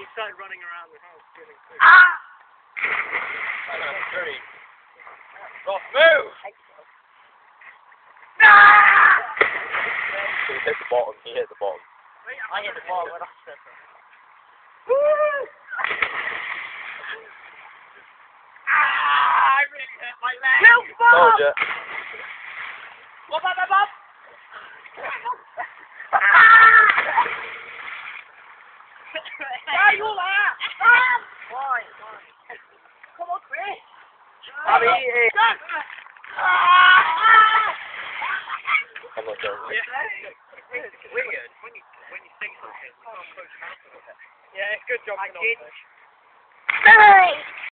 he started running around the house feeling sick. Ah! That's tree. Ross, move! Ah! He hit the bottom, he hit the bottom. I hit the ball when I said that. Ah! I really hurt my leg. Help, Bob! Told ya. What about that, Bob? Why you laugh? Why? Come on, Chris. I'm eating. I'm not going to. It's weird when you think something, you can't close your mouth with it. Yeah, it's good job. I did.